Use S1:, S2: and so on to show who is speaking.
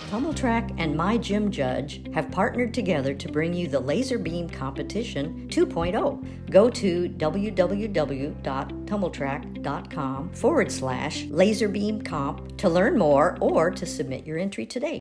S1: TumbleTrack and My Gym Judge have partnered together to bring you the Laser Beam Competition 2.0. Go to www.tumbletrack.com/laserbeamcomp to learn more or to submit your entry today.